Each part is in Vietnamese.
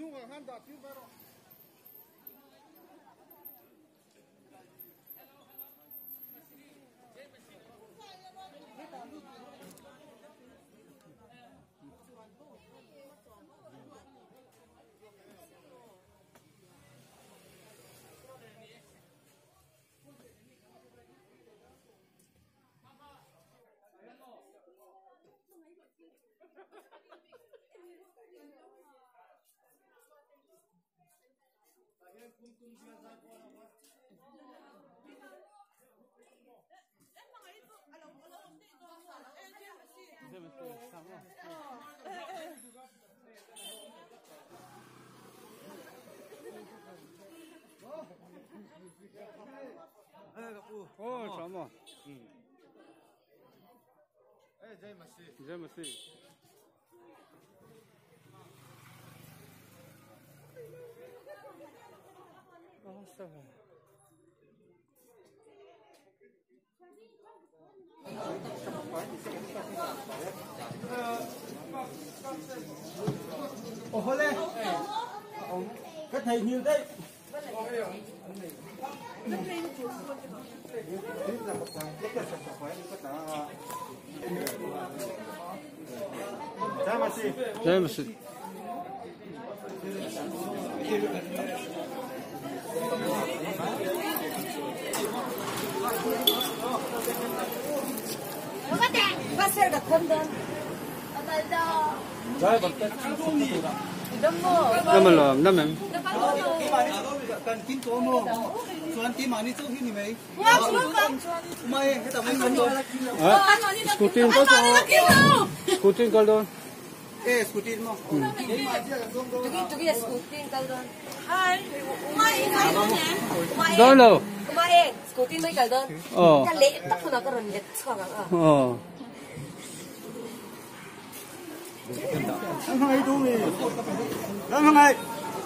Oh, sama. Jai Masih. Oh, sama. Ồ lên, cái thầy nhiều đấy. Jai Masih. Pasir dah kondon. Jai Masih. Năm là năm em. Cần kim tố mồ, xuân kim mà đi chỗ khi mấy? Mày cái tao mấy con rồi? Scooting có đâu? Scooting có đâu? Eh, scooting mồ. Tugi scooting kaldon. Hai. Đó đâu? Kumain, scooting mấy kaldon. Cái lệ tắc nó cái rần lệ chua cả. Đang hay tu đi. Đang hay.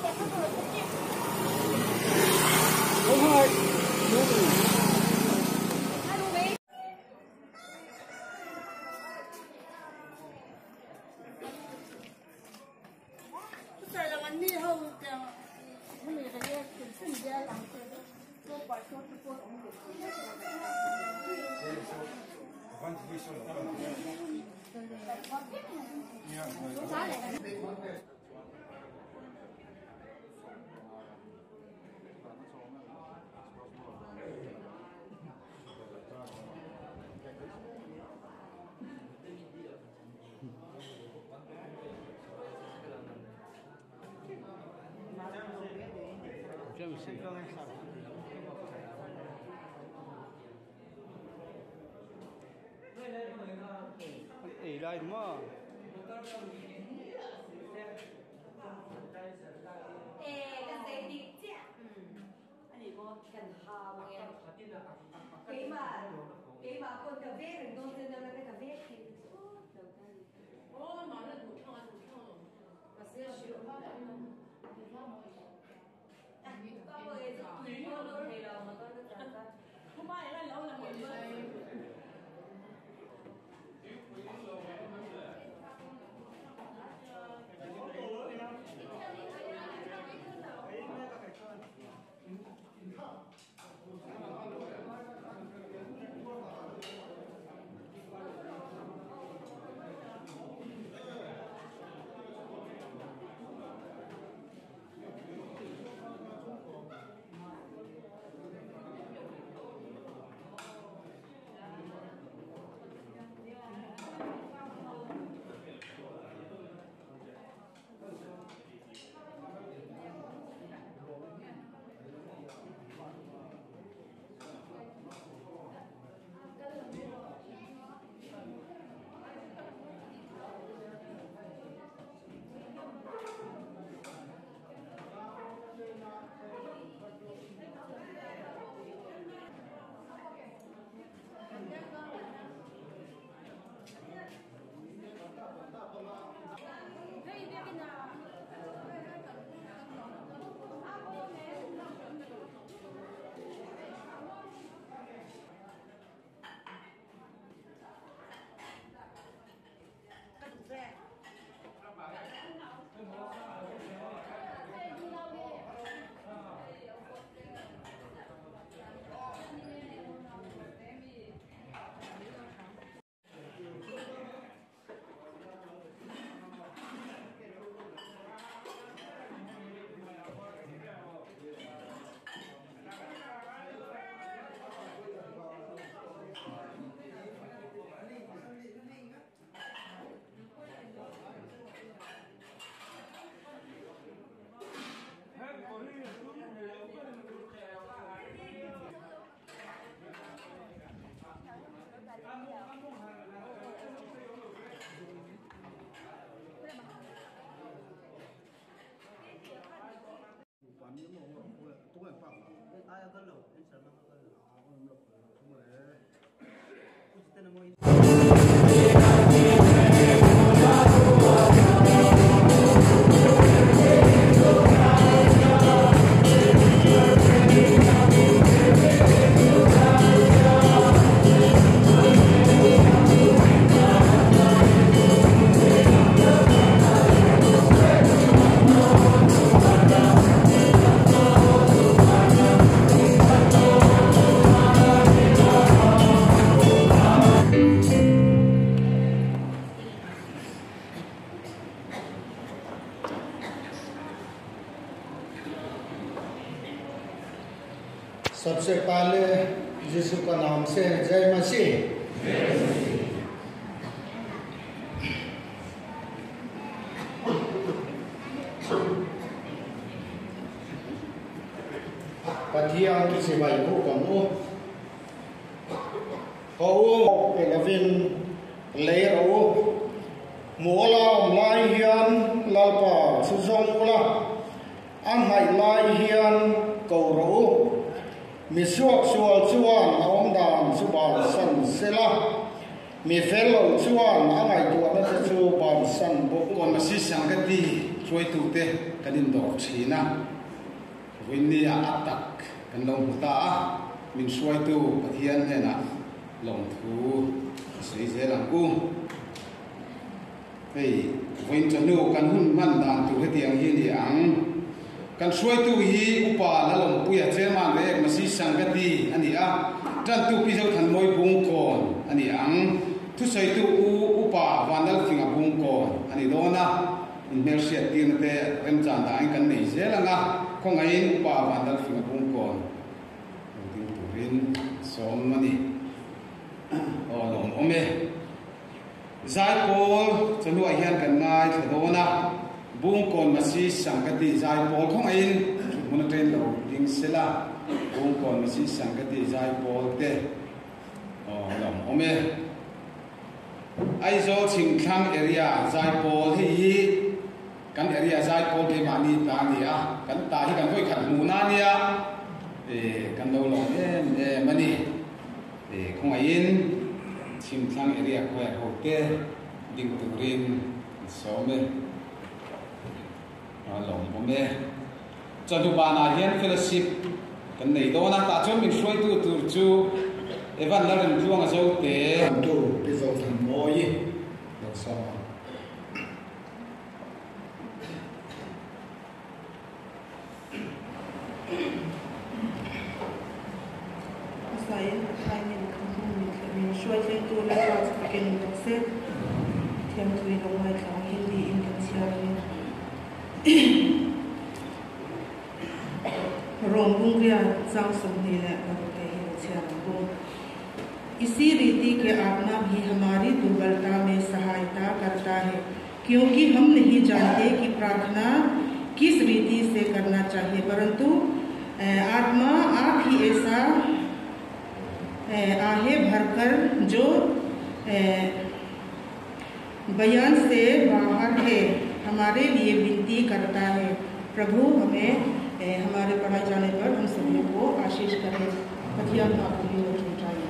Ê lại mà. Cái giấy đi chứ. Anh ấy có cần hào nghe. Cái mà con cà phê rồi con tên là cái cà phê thì nói là thủ thọ. Mà sẽ sửa con rồi con thầy đâu mà con rất là không ai là lâu là một người. से पहले यीशु का नाम से जय मसीह। Pathian si bài ngũ còn ngũ hậu Elavin lấy rau múa lao lai hiền lao bảo su sông la ăn hải lai hiền cầu rau mi suộc sual chuan ông đàn su bàn sân sela mi phèn lâu chuan ăn hải tuột nó sẽ su bàn sân bộ còn mà xí sang cái gì chuối tụ tê cái đinh đỏ chỉ na Winnie attack kan long ta min suai tu pathian he na long thu sei ze lang ku ei win chanu kan hun man dan tu he tiang hi ni ang kan suai tu hi upa la long puya che man le ma si sang ka ti ani a tan tu pi zo than moi bung kon ani ang thu sei tu upa wanal finga bung kon ani dona in mer sia tin te rem chan da ang kan nei ze langa ko ngai upa wanal finga bung kon tin turin som mani long ome zai pol chanu a hian kan ngai thodona bung kon masi sangkati zai pol khong ain mun train lo ding sela bung kon masi sangkati zai pol te long ome ai zo ching thang area zai pol hi kan area zai pol ke mani ta ni a kan ta hi kan koi khat mu na nia kan lo long mani khong ain chim thang area ko ho te ding turin some long ome chadu bana hian fellowship kan nei do na ta chom min soi tu chu evan la ren chuang a zo te tu pi zo than moi lo so saya hanya min suai chen tu la wa ken to se thiam thui lo mai thang hindi in kan sia rong bung ria sang som ni la ka ke hi sia bung इसी रीति के आत्मा भी हमारी दुर्बलता में सहायता करता है क्योंकि हम नहीं जानते कि प्रार्थना किस रीति से करना चाहिए परंतु आत्मा आप ही ऐसा आहे भरकर जो बयान से बाहर है हमारे लिए विनती करता है प्रभु हमें हमारे पढ़ाए जाने पर हम सभी को आशीष करें पतियां आपको भी चाहिए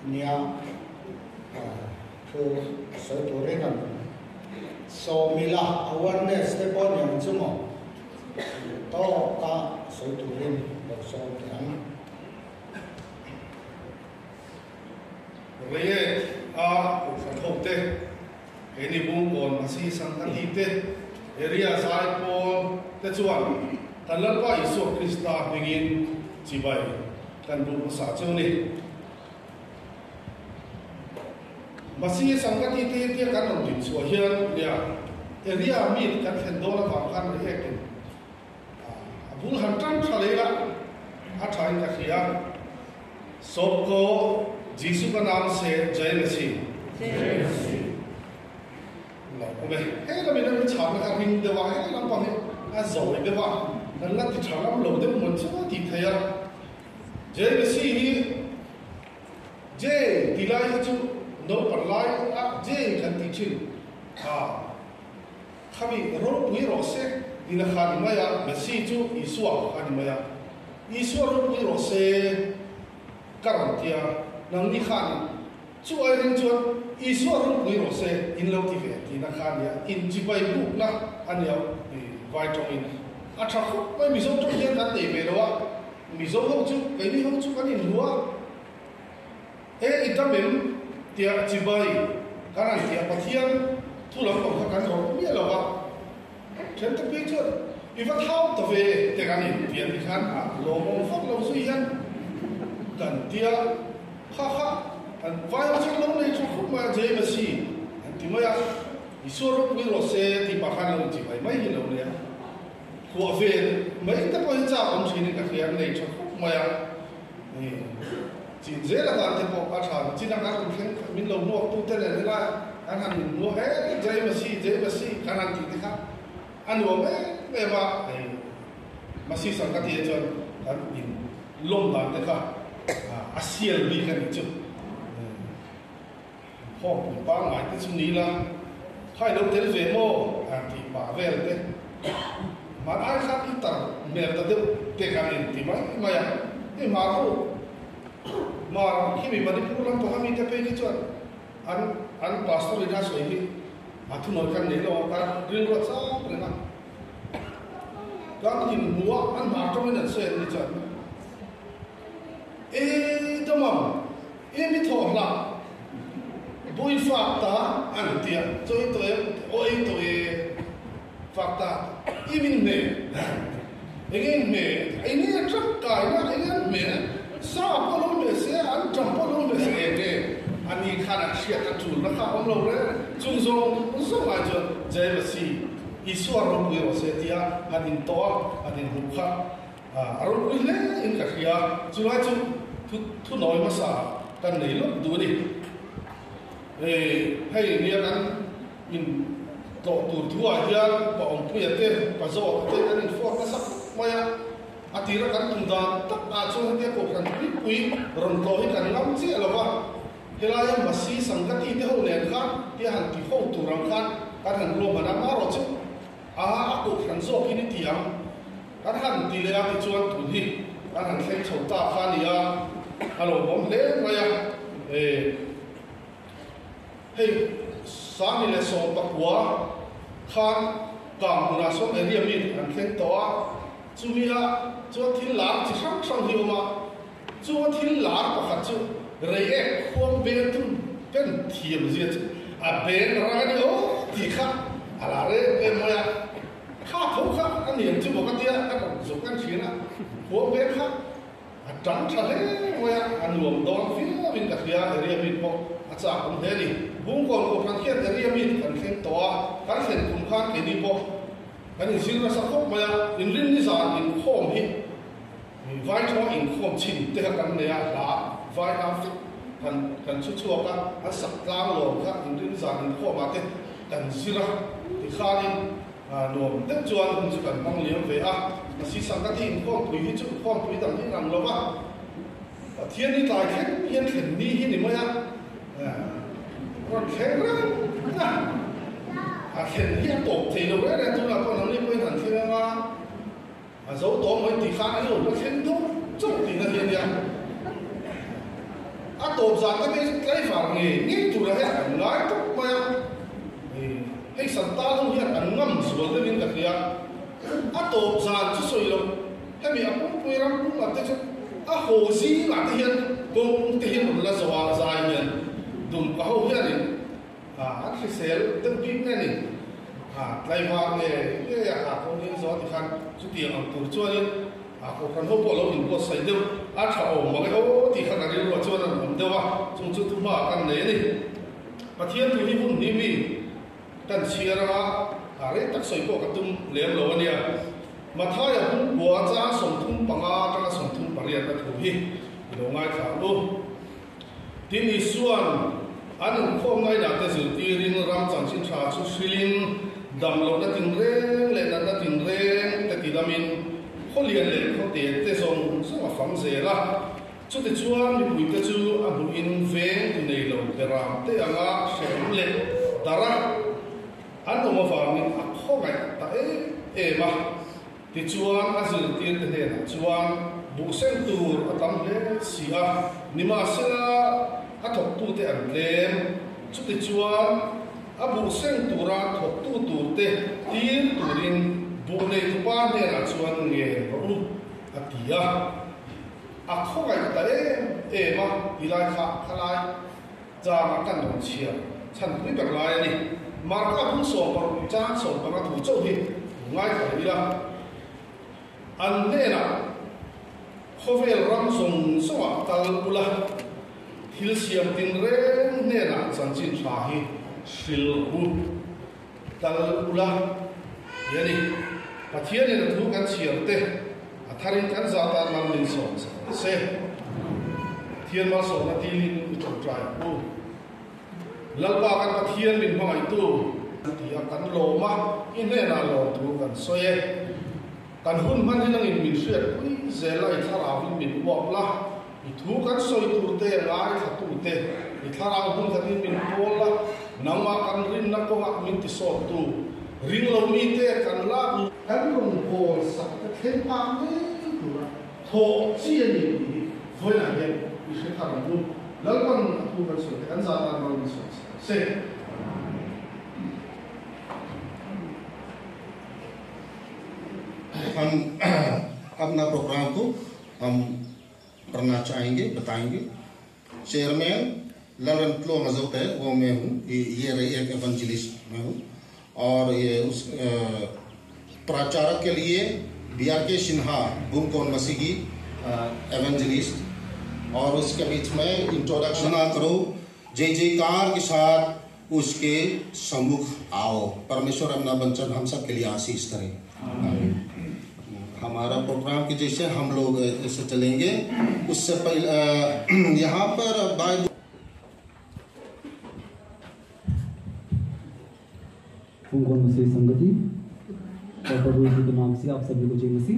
niaคือสวยตัวเรื่องนั้นso mila awareness ได้ป้อนอย่างจุ่มต่อตาสวยตัวเรื่องเราสอนกันเรื่องขันหกเตเห็นบุ้งก่อนมาซีสังกัดที่เตเรียสายปอนเตจวนแต่ละว่าอิสุคริสต์เป็นยินจีบายกันบุ้งภาษาเจ้านี่มาซีสังกัดที่เตที่กันต้องติดส่วนเฮียนเนี่ยเรียมีกันเห็นโดนแล้วต่างกันเรียกกันบุ้งหันตั้งทะเลละอาทายกันเฮียศพก็ जीसु का नाम से जय मसीह ओके हे तो मेरे में छाप में कहीं दवा है ना पाने आज जोड़ दवा नल्ला तो छाप में लोग दे मुझे वो दिखता है जय मसीह ही जय दिलाई जो नो परलाई आ जय करती चिल हाँ कभी रोड पुई रोसे दिला खानी माया मसीह जो ईश्वर खानी माया ईश्वर रोड पुई रोसे करंतिया नंगी खान चुआई रिंग चुआ ईश्वर रूप में रोसे इन लोग की वे की ना खान या इन जिबाई बुक ना अन्य वाइटोमिन अच्छा खूब मैं मिसो तो ये ना ते बेरवा मिसो हो चु कहीं हो चु कहीं हुआ इतना बेम तिया जिबाई कारण तिया पथियन तुलम को kan ro mi lo wa chen te pi chu i va thau to ve te kan ni tian ni khan lo mo phok lo su yan kan tia ha ha an vai o chang lo nei chu khum ma je ma si an ti ma ya i so ro mi ro se ti pa khan lo ji bai mai hi lo ne ko ve mai ta ko hi cha om chi ni ka khian nei chu khum ma ya ni chỉ dễ là làm thế bộ phát triển chỉ là các công trình mình lâu nuốt tu thế này là anh hàng nuốt hết dễ mà xí khả năng gì thế khác anh nuốt hết về mà xí sang cái gì cho anh nhìn lông làm thế khác ASEAN bị cái gì chứ họ cũng ba ngày cái chuyện này là hai đầu tiên về mô thì bảo vệ đấy mà ai khác ít tao mẹ ta được cái cái này thì mấy à cái mà mà khi mình đi phụ làm tôi mình thấy cái chuyện anh pastor đi ra suy nghĩ thu nói cái này là cái riêng luật sao vậy mà cái nhìn mua anh mà trong cái này sẽ đi chuyện đó mà mình thọ là bôi phạt ta anh tiền cho tôi phạt ta mình mẹ anh ấy rất cái mà anh mẹ sao có lúc để xe anh chẳng có lúc để xe để anh đi khai là xe ta chủ nó khá ông lâu đấy chung dùng lại cho dễ mà xí ý xua lúc bây giờ xe thì anh đi to anh đi hụt khá lúc bây giờ anh cả kia chú nói chú thu nói mà sao cần lấy lúc đuổi đi hay như anh mình tổ thua thì bảo ông bây giờ thế bảo rõ thế anh phốt nó sắp mày atira kan tunda tak a chu hate ko kan pui ron to hi kan ngam chi alawa helai masi sangati te ho len khan ti han ti ho tu rang khan kan han lo mana ma ro chu a ko kan zo ki ni tiang kan han ti le a ti chuan tu hi kan han thleng chho ta khan ya alo bom le ma ya hey sa ni le so pakwa khan kam na so area min an thleng to a chú mi ha chú thiên lạc chỉ sáng sáng hiểu mà chú thiên lạc bảo khát chú rễ không bên tu bên thiềm gì bên ra đi ô thì khác là rễ bên 뭐야 khác thấu khác anh nhìn chú bảo cái tia anh còn dùng cái chuyện à không bên khác trắng thật đấy 뭐야 anh luồng đón phía bên cả kia rễ bên bộ chả cũng thế đi vốn còn có thằng kia rễ bên thằng kia to cái chuyện cũng khác cái đi bộ anh xin ra sao không mà in linh đi ra in khom hi vai cho in khom chín thế cái này là vai áp cần chút chút cả anh sắp làm rồi các in linh ra in khom mà thế cần xin ra thì khai đi nộp đất chuan cũng chỉ cần mong liếng về mà xin sang cái thiên khom tùy hi chút khom tùy đằng hi làm rồi mà thiên đi tài khách thiên thiên đi hi này mới còn khéo lắm hiện hiện tổ thì đâu đấy tôi là con nó liên quan hẳn thế mà dấu tổ mới thì khá nhiều nó khiến thuốc chút thì nó hiện ra atop zan ka me kai far nge ni tu ra he ngai to ma hei santa lu hian an ngam sual de min ka khia atop zan chu soi lo he mi apu puiram pu ma te a ho si la te hian dum te hian la zawa zai hian dum ka ho hian a khi sel tung pin ne ni lai wa nge ye a ko ni zo ti khan chu ti ang tur chuan ko kan ho po lo in po sai de a tha o ma le o ti khan ari lo chuan an de wa chung chu tu ma kan ne ni pathian tu hi bun ni mi kan chiara a re tak soi ko ka tum lem lo ania ma tha ya bun bo cha som thum panga ka som thum pariat ka thu hi lo ngai tha lo tin ni suan an ko ngai na te zu ti ring ram chang chin tha chu shilin dam lo na ting reng le na ting reng te ti damin holian le ko te te song so fam ze la chu te chuan mi pui te chu a bu in veng tu nei lo te ram te anga shem le dara an to ma fa min a kho ngai ta e ma ti chuan a zil ti te ne na chuan bu sen tur a tam le sia ni ma se a thok tu te an lem chu te chuan a bu sen tura thok tu tur te tin turin bu nei tu pa ne na chuan nge ro a tia a kho ngai ta e ma ilai kha khalai cha ma kan dong chia chan pui bak lai ni mar ka bu so par cha so pa thu chau hi ngai ka ila an ne na khovel ram song so tal ula hil siam tin reng ne na chan chin tha hi sil hu tal ula yani pathian ne thu kan chiam te a tharin kan za ta nam nin so se thian ma so na tilin u trai u lalpa kan pathian min hmai tu ti a kan lo ma in ne na lo tu kan soye kan hun man hinang in min hriat pui zelai thara win min wak la i thu kan soi tur te ngai tha tu te i thara hun khatin min pol la nangma kan rin na ko ngak min ti so tu ring lo mi te kan la kan long pol sak ta khen pa me tu la tho chi ni voi na ge i se thara tu lalpan thu kan so kan za ta ma min so se हम अपना प्रोग्राम को हम करना चाहेंगे, बताएंगे। चेयरमैन ललन प्लो मजोक है, वो मैं हूँ, ये एक एवेंजलिस्ट मैं हूँ, और ये उस प्रचारक के लिए BRK सिन्हा बुमकोन मसीही एवेंजलिस्ट, और उसके बीच में इंट्रोडक्शन ना करो, जय जयकार के साथ उसके सम्मुख आओ। परमेश्वर अपना वचन हम सब के लिए आशीष करें। हमारा प्रोग्राम के जैसे हम लोग ऐसे चलेंगे। उससे पहले यहाँ पर बाइबल बुमकोन मसीह संगति और प्रभु यीशु के नाम से आप सभी को जय मसीह।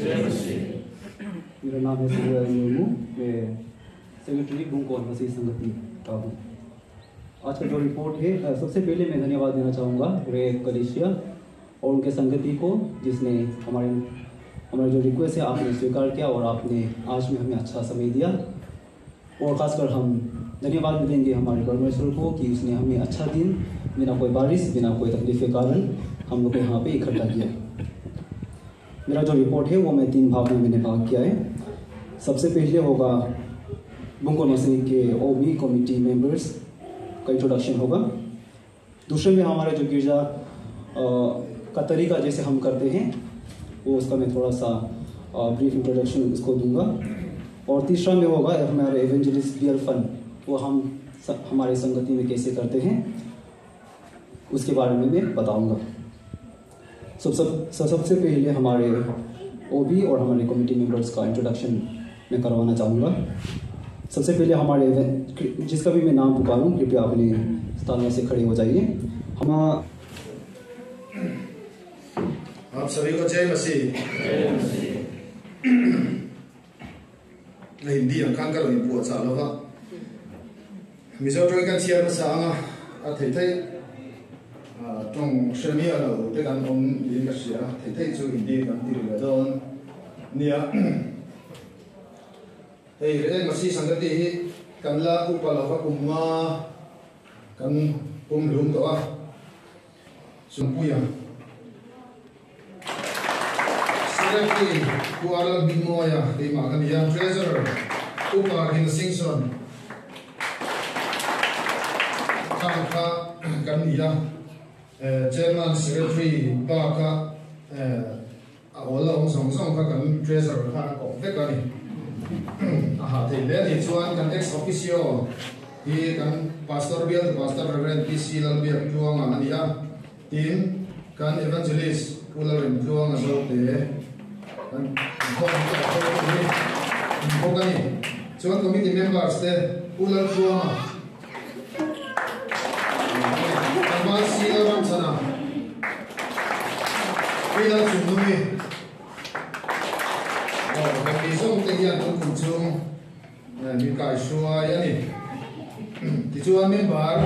मेरा नाम है सुबह मुर्मू, मैं सेक्रेटरी बुमकोन मसीह संगति का हूँ। आज का जो रिपोर्ट है, सबसे पहले मैं धन्यवाद देना चाहूँगा रे कलिसिया और उनके संगति को, जिसने हमारे जो रिक्वेस्ट है आपने स्वीकार किया और आपने आज में हमें अच्छा समय दिया। और ख़ासकर हम धन्यवाद भी देंगे हमारे परमेश्वर को कि उसने हमें अच्छा दिन बिना कोई बारिश, बिना कोई तकलीफ के कारण हम लोग को यहाँ पे इकट्ठा किया। मेरा जो रिपोर्ट है वो मैं 3 भाग में मैंने भाग किया है। सबसे पहले होगा बुमकोन मसीह के OB कमेटी मेंबर्स का इंट्रोडक्शन होगा। दूसरे में हमारे जो गिरजा का तरीका जैसे हम करते हैं वो उसका मैं थोड़ा सा ब्रीफ इंट्रोडक्शन उसको दूंगा। और तीसरा में होगा हमारे एवेंजलिस्ट बियर फन, वो हम हमारे संगति में कैसे करते हैं उसके बारे में मैं बताऊंगा। सबसे पहले हमारे OB और हमारे कमेटी मेंबर्स का इंट्रोडक्शन मैं करवाना चाहूँगा। सबसे पहले हमारे जिसका भी मैं नाम पुकारूँ कृपया अपने स्थान से खड़े हो जाइए। हम आप सभी को जय मसीह। हिंदी अंकान का लोग बुआ चालो का मिज़ो ट्रेन का चिया में सांगा अथई थई तों शर्मिया लो ते kan om yin ka sia thei thei chu hindi kan ti le don nia ei re masi sangati hi kan la upala ka kumwa kan lum to a sumpuya Seraki kuala bimoya di makan yang treasurer upa hin singson ka kan ya chairman secretary ba ka wala song ka kan treasurer ka ko ve ka ni thì lẽ thì chuan kan ex officio hi kan pastor reverend PC lal biak chuang an ania tin kan evangelist ulal chuang a zo te kan ko ni chuan committee members te ulal chuang kan ma si ram sana ulal chunumi kan bi song te hian kan kun chung mi kai shua yani ti chuan member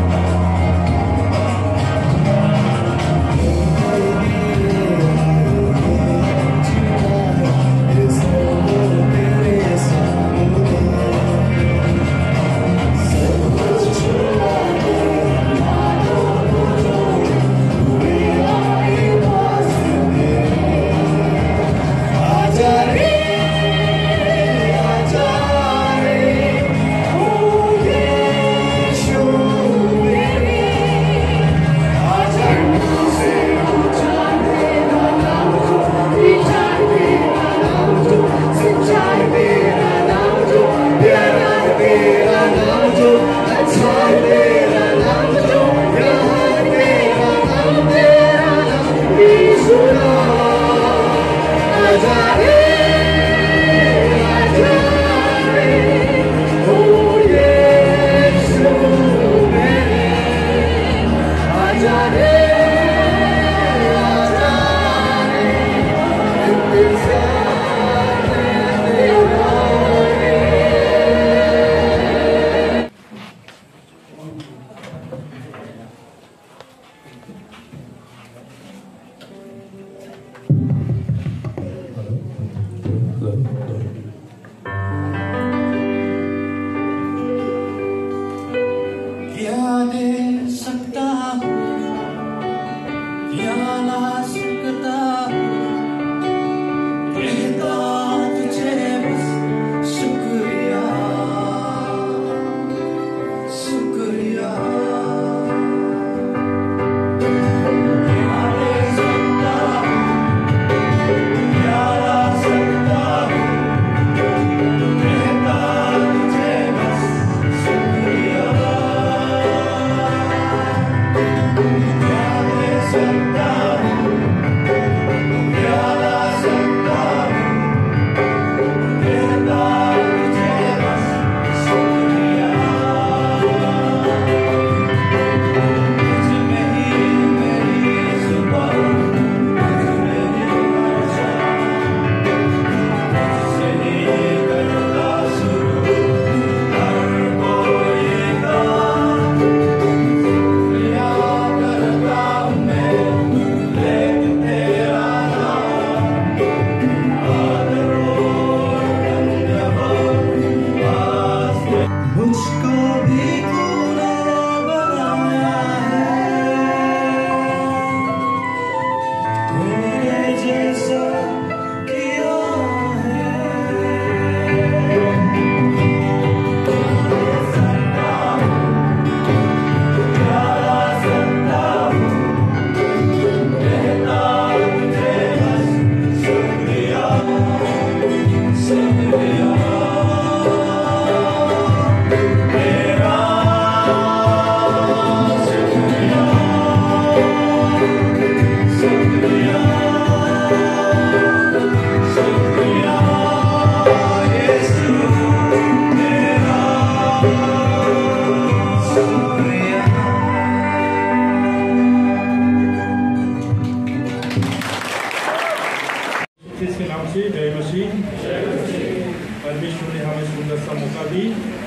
परमेश्वर ने हमें सुंदर सा मौका दी।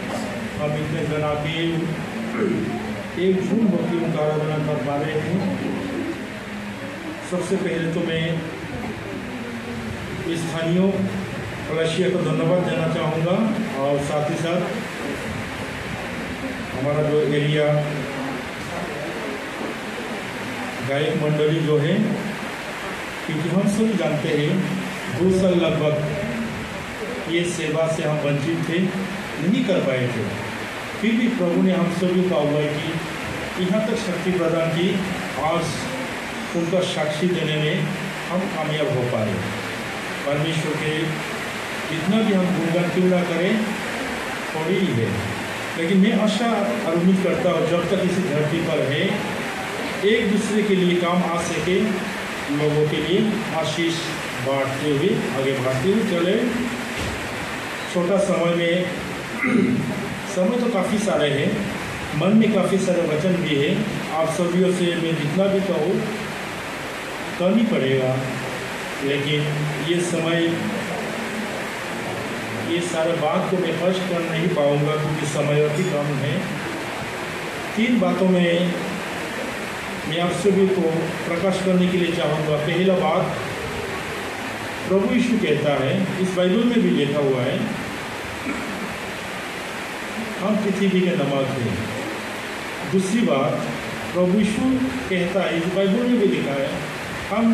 हम इतने जना के एक झूठ होकर उनका आराधना कर पा रहे हैं। सबसे पहले तो मैं स्थानीय कलशिया को धन्यवाद देना चाहूँगा और साथ ही साथ हमारा जो एरिया गायक मंडली जो है, क्योंकि हम सभी जानते हैं 2 साल लगभग ये सेवा से हम वंचित थे, नहीं कर पाए थे। फिर भी प्रभु ने हम सभी का अगुवाई की, यहाँ तक शक्ति प्रदान की। आज उनका साक्षी देने में हम कामयाब हो पाए। परमेश्वर के जितना भी हम गुणगान क्यों ना करें, थोड़ी ही है, लेकिन मैं आशा और उम्मीद करता हूँ जब तक इस धरती पर है, एक दूसरे के लिए काम आ सके, लोगों के लिए आशीष बांटते हुए आगे बढ़ते हुए चले। छोटा समय में समय तो काफ़ी सारे हैं, मन में काफ़ी सारे वचन भी है। आप सभी से मैं जितना भी कहूँ कम ही पड़ेगा, लेकिन ये समय ये सारे बात को मैं स्पष्ट कर नहीं पाऊँगा क्योंकि समय अति कम है। 3 बातों में मैं आप सभी को प्रकाश करने के लिए चाहूँगा। पहला बात, प्रभु यीशु कहता है, इस बाइबल में भी लिखा हुआ है, हम पृथ्वी के नमक हैं। दूसरी बात, प्रभु यीशु कहता है, इस बाइबल में भी लिखा है, हम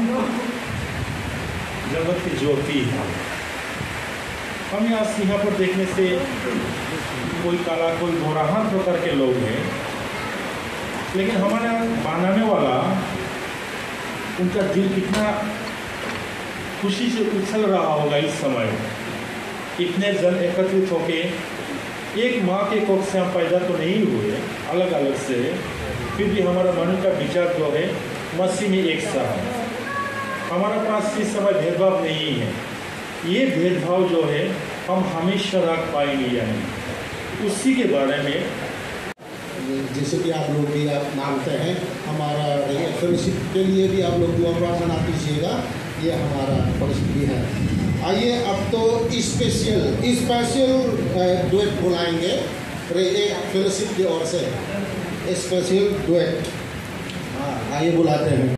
जगत की ज्योति हैं। हम यहाँ पर देखने से कोई काला कोई गोरा हर प्रकार के लोग हैं, लेकिन हमारा बनाने वाला, उनका दिल कितना खुशी से उछल रहा होगा इस समय। इतने जन एकत्रित होके, एक माँ के कोख से हम पैदा तो नहीं हुए अलग अलग से, फिर भी हमारा मन का विचार जो है मसीह में एक सा है। हमारे पास इस समय भेदभाव नहीं है। ये भेदभाव जो है हम हमेशा रख पाएंगे या नहीं, उसी के बारे में जैसे कि आप लोग भी आप मानते हैं, हमारा फेलोशिप के लिए भी आप लोग दुआ प्रार्थना कीजिएगा, ये हमारा परिस्थिति है। आइए अब तो स्पेशल डुएट बुलाएंगे एक फेलोशिप की ओर से, स्पेशल डुएट। हाँ, आइए बुलाते हैं।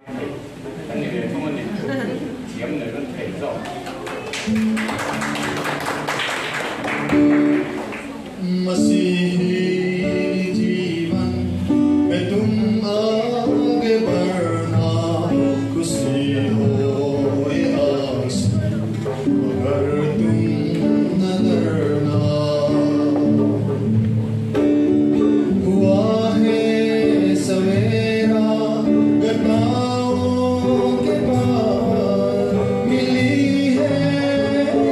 मसीही जीवन में तुम आगे बढ़ना, खुशी हो या आंसू, मगर तुम न डरना। हुआ है सवेरा घटनाओं के बाद, मिली है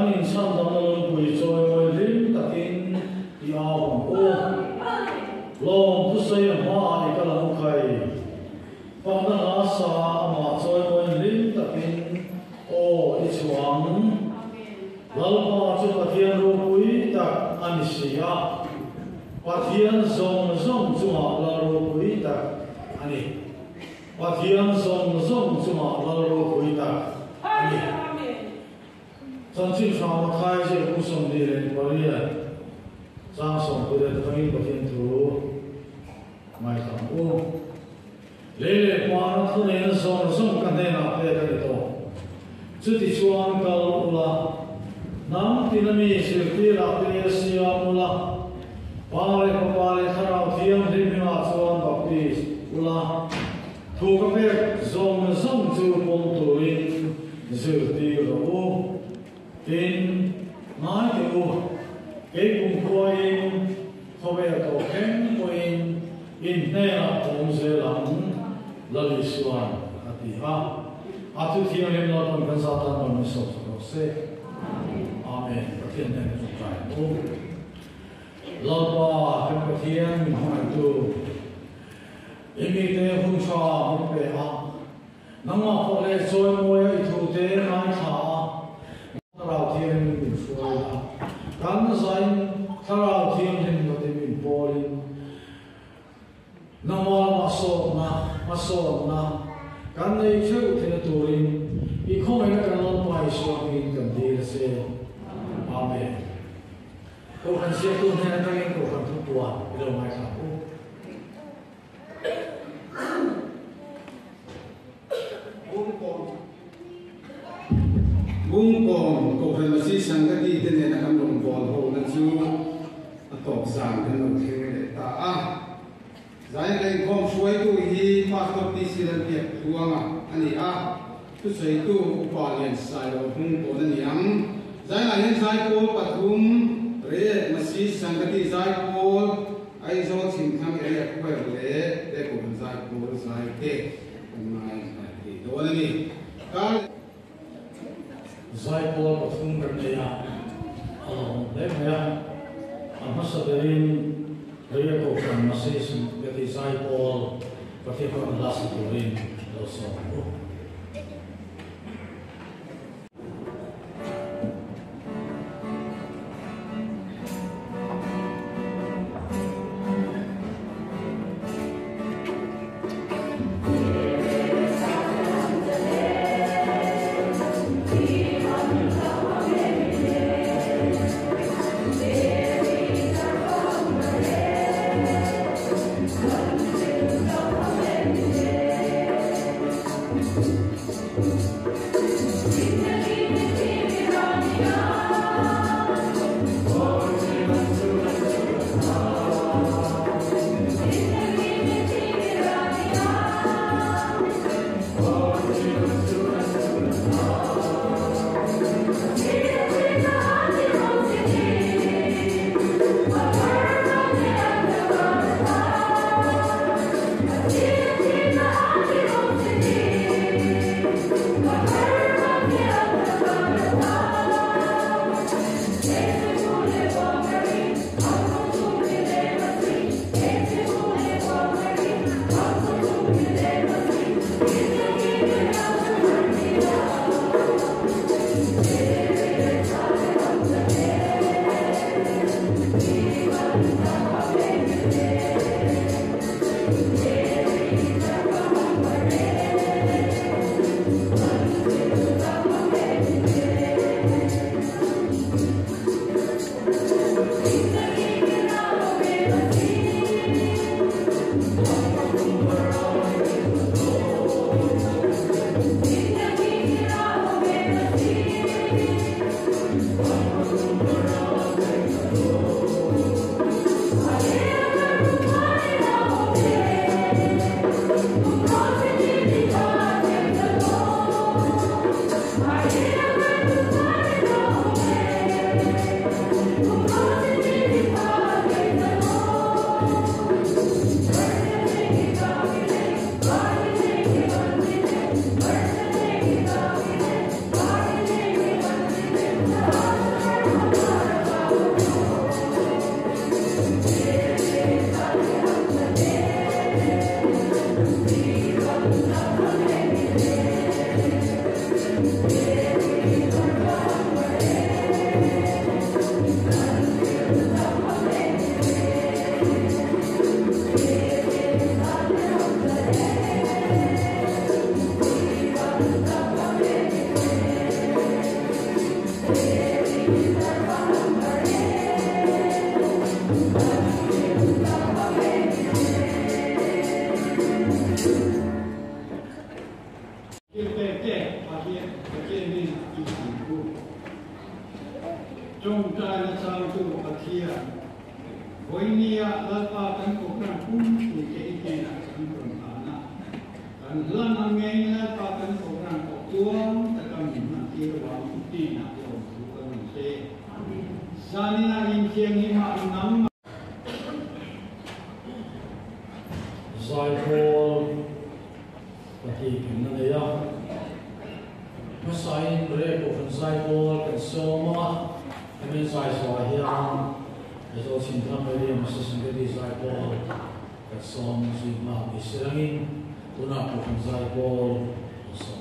in san dam lo pui choi moi lim takin ti awang o long tu sei ma ai ka lang khai pang na sa ma choi moi lim takin o i chuang lalpa chu pathian ro pui tak ani sia pathian zong zong chu ma la ro pui tak ani pathian zong zong chu ma la ro pui tak ani Trong chương trình khai sẽ cũng sống đi lên có đi sang sống của đất phong của thiên thủ mai thằng u lệ qua nó thôi nên sống sống cái này là cái đó chút thì chuan cầu là nắm thì nó mi sự thì là cái gì là ba lệ thao thiên thì mình là chuan bọc đi là thu cái việc sống sống chú phong tuổi sự thì là u tin nói điều cái cùng coi không phải cầu khen coi in này là cũng sẽ làm là lý xuân thì ha tu thiên lên nó còn cần sao ta nó mới sống được sẽ amen thiên này chúng ta ô lo ba cái thiên mình hỏi tu ini te hung cha một bề ha nang ma có lẽ rồi mỗi thu te mai thả Thảo thiên mình xuôi là cắn danh thảo thiên hình của mình bồi nam mô ma so na cắn này chịu thiên tu rin ý không phải là cắn lon bài so mình cần đi là sẽ amen câu khẩn sẽ tu này là cái câu khẩn tu tua bây giờ mai khảo Bung con cô phải là sĩ sang cái đi tên này là cầm đồng vòn hồ là chú tộc sản cái nó theo để ta giải lên con suối tu hi phát tộc đi xin làm việc tuang anh tu suy tu qua liền sai rồi bung con anh em giải lại hiện giải cô bắt hum re mà sĩ sang cái đi giải cô ai do xin thằng ấy quay về để cùng giải cô giải thế hôm nay thì đó là gì cái Zai Paul pathum berjaya, lemnya, amasaderin, raya ko kan masih seperti Zai Paul, pakai kelas turin, dosa. trai là sao tu ở kia với nia là ta cần cố gắng cũng thì cái là cần cầnana cần hơn anh nghe là ta cần cố gắng cố tuông ta cần mình làm kia vào cũng tin là điều cũng cần mình sẽ gia đình là in chiang hi mà nắm giải phô là thì cái này đó nó sai rồi bộ phận sai phô cái số mà anh em sai sai hiền cái số sinh tham với điểm sự sinh cái sai phô cái số gì mà bị sửa in tôi nói bộ phận sai phô số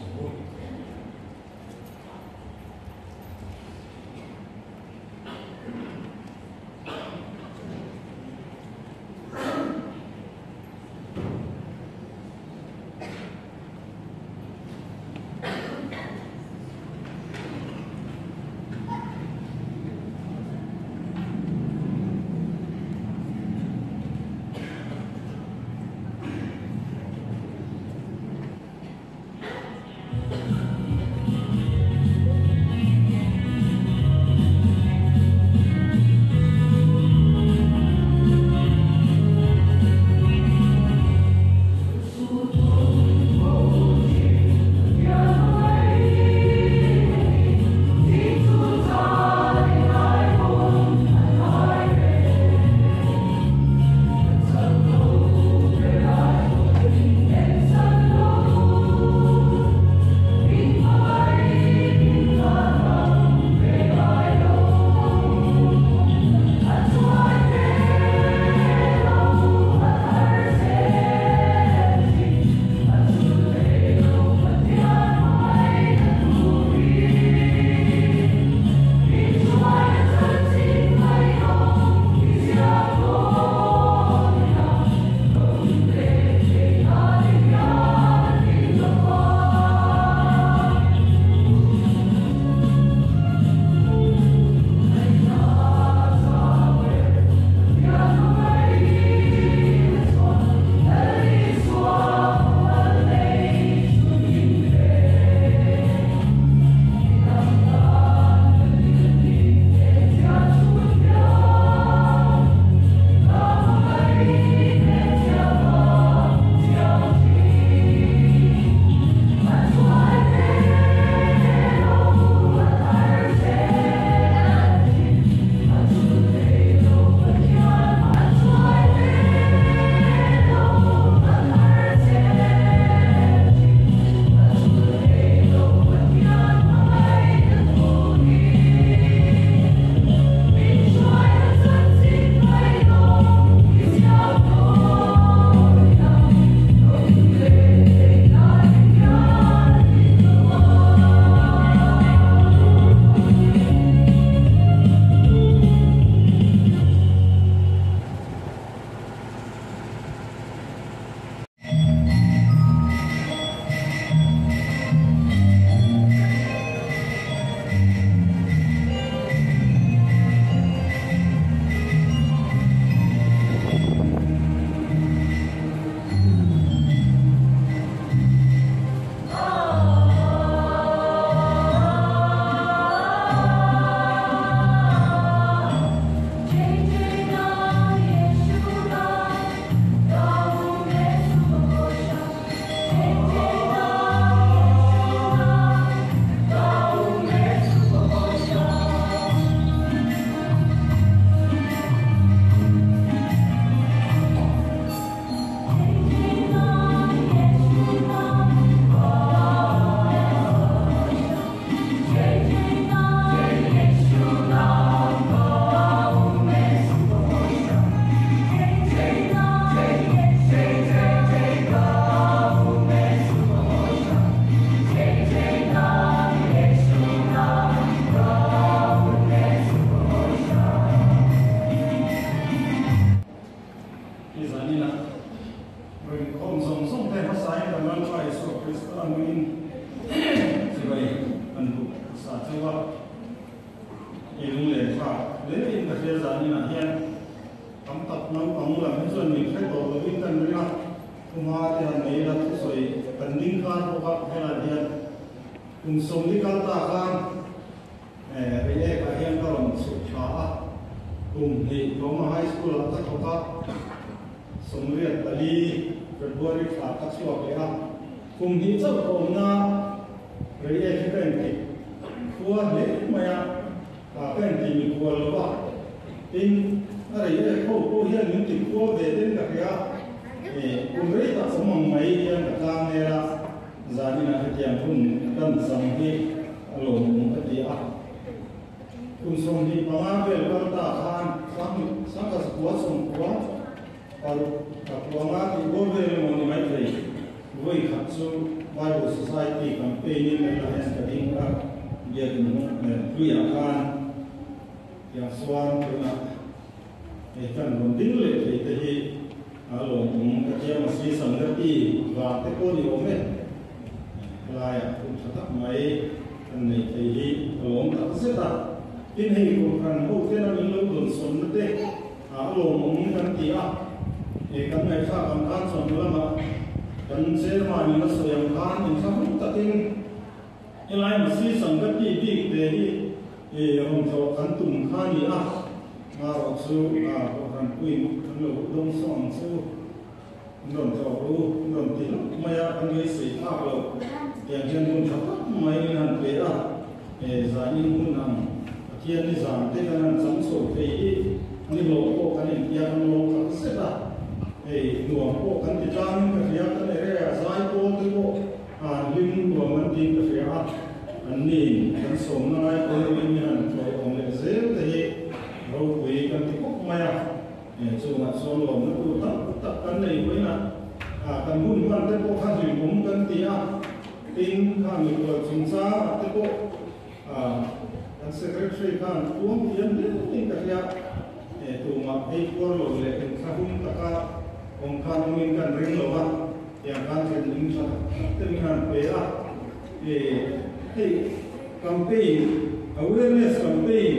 สุขช้ากลุ่มนี้ของมหาวิทยาลัยตักเขาสมเรียนตลีเป็นบริษัทตักสวกเลยครับกลุ่มนี้เจ้าของนาเรียกที่เป็นที่คัวเล็กมาเป็นที่มีคัวหรือว่าอินอะไรเนี่ยเขาเห็นมีที่คัวเวทีกับยากลุ่มนี้ตักสมองไม่ยังกับทางเนี่ยละจานี่นะที่ยังคุณกันสังที่ลงปฏิอาคุณสมดีประมาณเวลาตาทานสังกัดสกัวสมกัวประมาณที่โบเวลมันไม่ได้ด้วยขัดสู้ไวโอสังคมแคมเปญนี้ในหลายสถานการณ์เยอะขึ้นด้วยอาการอย่างสว่างขึ้นการลงดิ้นเลยที่ลงกระเทียมสีสังกัดที่ว่าแต่ก็ดีโอเมลายคุณชัดไหมอันนี้ที่ลงตัดเส้นตัดที่ให้คุณกันพวกที่เรามีลูกหลุดสนนั่นเองลงกันตีกันในข้ากันการสนแล้วมากันเชื่อมามีนักเสียงการอินทรีย์ตัดทิ้งลายมันสีสังกัดที่ดีเดียวเราจะกันตุ่มข้านี่มาเราสู้กันคุยกันหลุดลงส่งสู้นนจะรู้นนที่ไม่อยากเป็นสิ่งที่เราอย่างเช่นคุณชัดไม่นั่นเป็นจานิคุณนั่งเทียนที่จานที่กันนั้นสังสมที่นี่โลกกันนี่ยังโลกกันเสร็จหลวงพ่อกันที่จานนี่ก็เรียกกันเลยสายโพธิ์ที่ก็ลิงหลวงมันดินก็เรียกอันนี้กันสมนายคนนี้นั่นช่วยองค์เสียที่เราคุยกันที่พวกไม่ส่วนส่วนหลวงนั่นคือตัดกันเลยไว้นะกันหุ่นมันแต่พวกข้าอยู่ผมกันที่ติงข้ามีตัวสินค้าแต่พวกอันเซกเรตรีข้าตัวมีอันนี้ติงกันยาตัวมาให้พวกเราเลยข้าหุ่นตะการองค์ข้ามีกันเรื่องหลวงอย่างการเรียนรู้สักแต่มีหันไปให้แคมเปญ awareness campaign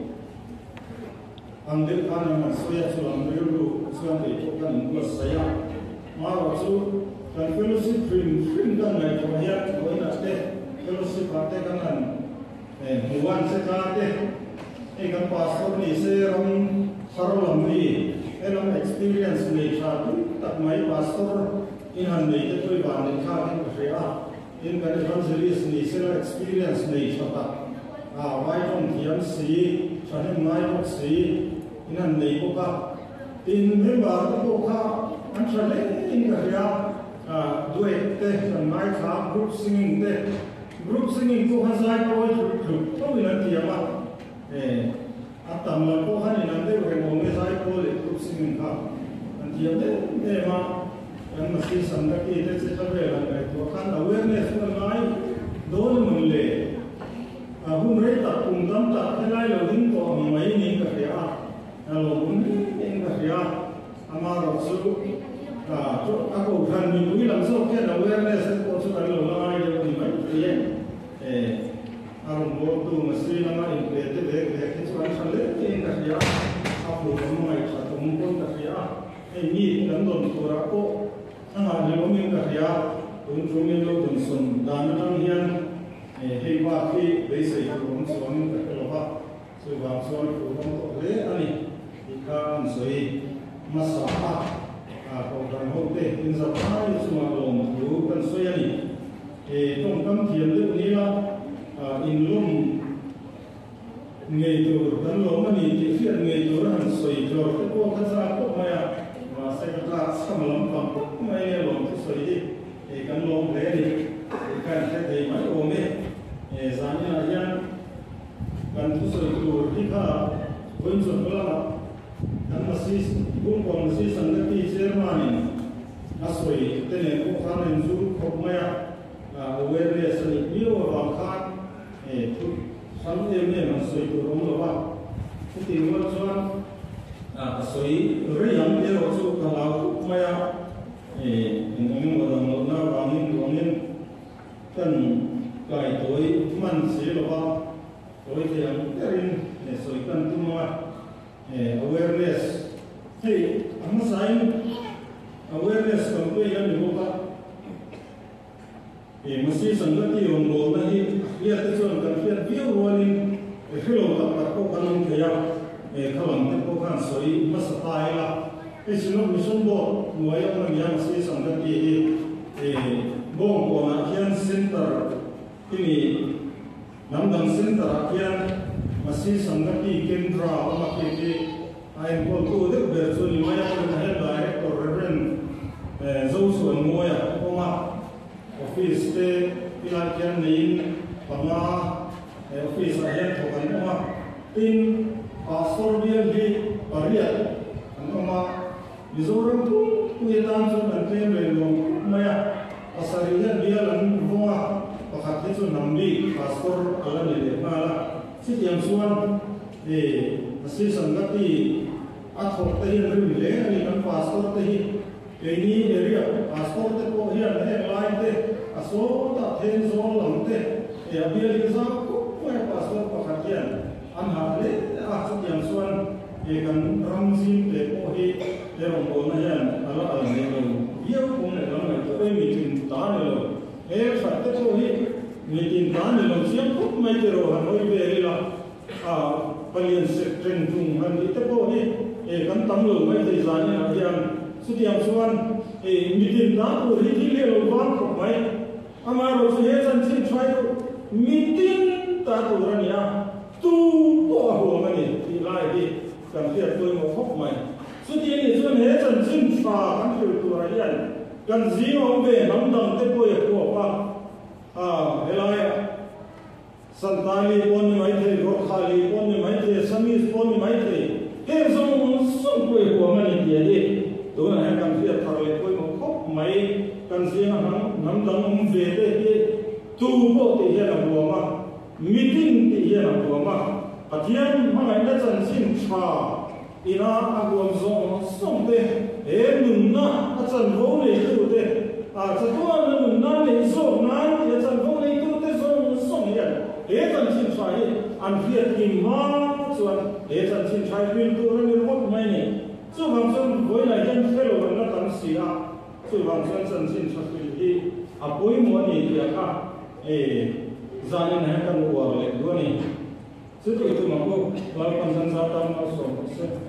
Andil kan yang saya sulam dulu sulam itu kan plus saya malah tu kan fellowship film kan naik kebanyakan kau ingat deh fellowship partai kan bukan sekali kan pastor ni saya orang sarulam ni orang experience ni satu tak mai pastor ini ni itu ibarat kan saya ini kan evangelist ni saya experience ni satu why don't you see saya mai don't seeนั่นเลยพวกเขาทีนเมื่อวานพวกเขาอันเฉลี่ยอินกับยาด้วยเต้นไม้ขากรุ๊ปซิงกิ้งเต้กรุ๊ปซิงกิ้งพวกเขาใช้โปรยถูกต้องมีนั่นที่ว่าอัตตามันพวกเขานี่นั่นเต้เรื่องไม่ใช้โปรยกรุ๊ปซิงกิ้งครับอันที่ว่าเต้มาอันมาสิ่งสังกัดที่เต้จะทำเรื่องอะไรตัวขัน awareness มันไงโดนมันเลยหุ่นเรื่องตัดปุ่มตั้มตัดให้ได้เราถึงตัวมันไม่นิ่งกับยาKalau ini enggak ya, amar rasul, aku kan minggu langsung kan awareness itu sudah lama ya di mana dia, arum bodoh mesti nama implemente dek itu kan sampai enggak ya, aku kamu mai satu mungkin enggak ya, ini kan don turapo, sama dia enggak ya, unjungin lo dunsun, dan yang hebat ki besi itu unjungin enggak lepas, sebab soal itu boleh ani. Ikan soi masalah program hote inzapai semua lom lu kan soi ani tongkam tiam tu ni lah inlum ngetur kan lom ani tiada ngetur han soi jor tu kau kan sana kau maya masa kita samalam pang maya lom tu soi kan lom le ni kan kita mai ome zani ayan kan tu soi tu kita kunjung belah dan masih bukan masih sanggati Jerman asoi tene ko kanen zu ko maya awareness ni bio bakat tu sampai ni masoi tu rumah ba itu macam asoi riang dia waktu kalau maya ngomong orang lona wangin kan kai toy man si loba toy yang terin asoi kan tu mah awareness, hey, apa sahaja awareness kampanye yang dibuka, mesti sangat yang lor nanti lihat tu kan lihat dia warning hello tak ko kanung thaya khalam te ko khan soi masatai la sino mission bo nuaya na yang si sangati bong ko na kian center ini namdang center kian masih sangati kendra ama ke ai ko tu de berso ni maya ko na head director reverend zoso moya ko ma office te pilar kian nin panga office ayan ko kan ma tin pastor dia di paria kan ma Mizoram tu kuitan tu nanti melong maya asarian dia lan bunga pakati tu nambi pastor ala ni mala setiap suan masih sanggati athok tahi rile ni kan pastor tahi ini area pastor te ko hian he line te aso ta then zon lam te abia lisa ko pastor pakatian an hale setiap suan kan ramzin te ko hi Yang boleh yang ala ala ni lo, ia pun ada orang itu meeting tanya lo, satu tu ni meeting tanya lo, siapa pun macam orang noi beri lah, palian sekren junghan itu pun ni, kan tamu macam zani yang setiap suan meeting tanya tu hiji lo buat kau mai, amar orang sehesan sih try meeting tanya orang ya, tu apa mana ni, lagi kan dia tu mau kau mai. Sudah ini sudah heran cinta kan itu rakyat kan zino be namdang tepo ya kuapa helaya santali pon mai the rokhali pon mai the samis pon mai the hezong sum ko ko mani dia de to na kan dia tharle ko mo khop mai kan zina namdang be de tu bo te ya na bo ma meeting te ya na bo ma atian ma ngai da chan sin cha ina agom zong song te nunna achan vo nei tu te chatua nunna nei so nan ya chan vo nei tu te song ya chan chin chai an hiat ki ma chuan chan chin chai pin tu ran ni mot mai ni chu bang son voi lai jan felo na tan sia chu bang son chan chin chai pin hi apoi mo ni ya ka zanin ha kan wa le do ni chu tu ma ko wal pan san sa tam ma so